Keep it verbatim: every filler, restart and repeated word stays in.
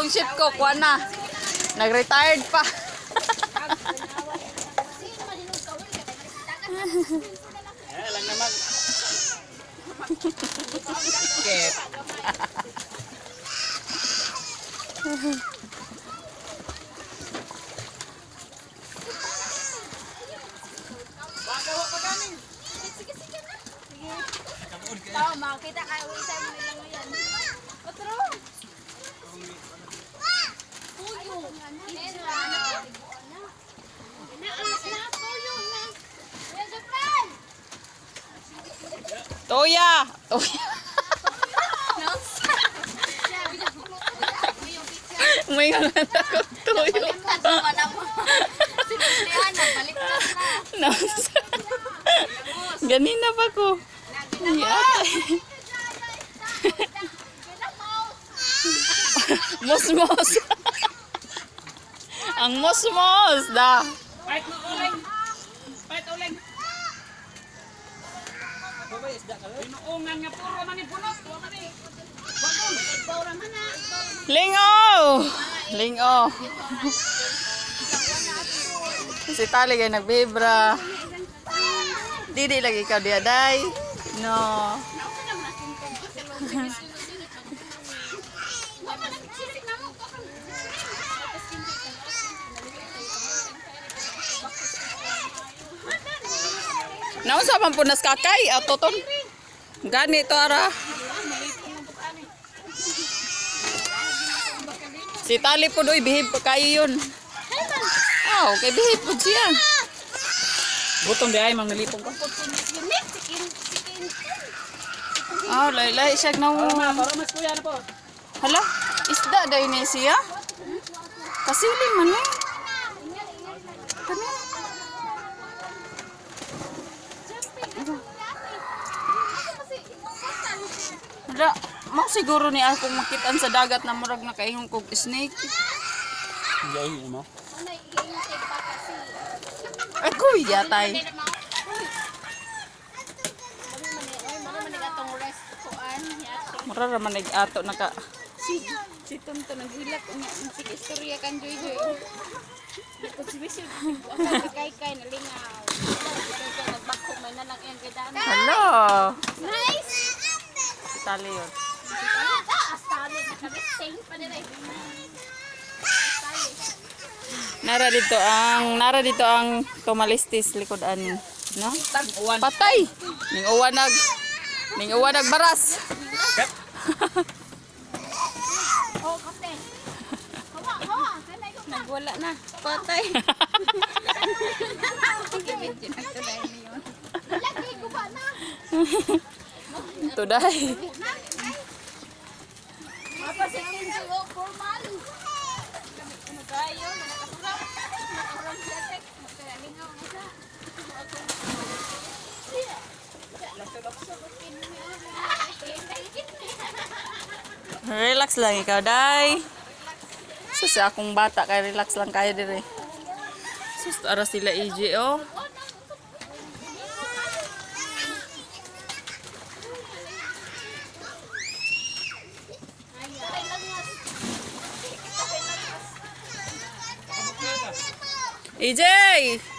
Yung ship ko, kuha na. Nag-retired pa. Eh, lang naman. Kep. Bagawa pa kami. Sige, sige na. Sige. Tama, makita kayo. Isa mo nilang yan. Otro. Puyo. Isa. Naalas na. Puyo na. Kuya Japan. Toya! Toya! May nga nga ako tuyo. Nasa. Ganina pa ko. Mos-mos. Ang mos-mos da. Fight mo uling. Fight uling. Babay isda ka lang. Pinuungan nga puro man yung bunot. Tuwa kami. Bagong. Ikaw naman na. Lingo! Lingo. Si Tali kayo nagbibra. Didi lagi ikaw diaday. No. Naunsa man punas kakay atoton. Gani to ara. Si Tali po doy behave pa kayo yun. Ah, okay behave po siya. Butong di ay mang nalipong ko. Ah, laylay siya na. Para ma, para mas kuya na po. Hala, isda daw ni siya. Kasilin man eh. Kani. Hala, mau siguro ni ako makitaan sa dagat na murag na kaihong kog snake. Hindi mo. Ay, kuwi yatay. Mura raman nag-ato naka. Si Tonto naghilak unya si istorya kan Joy Joy. Dito si Bisyo kay kay nalingaw. Dito nagbako may nalang en kay dana. Hello. Nice. Si Tali yun. Astali nakabising pa dire. Nara dito ang nara dito ang tumalistis likod ani, no? Tag-uwan. Patay. Ning uwan nag ning uwan nagbaras. Oh, kape. Hawa, hawa. Kanay ko nagwala na. Patay. Lagi ko ba na? Tuday. Apa si Kinjo formal? Ano kayo? Nakasarap. Nakurang siya tek. Magkalingaw na siya. Relax lang ikaw, day. Sus, akong bata kay relax lang kayo dire. Sus, ara sila E J, oh. E J!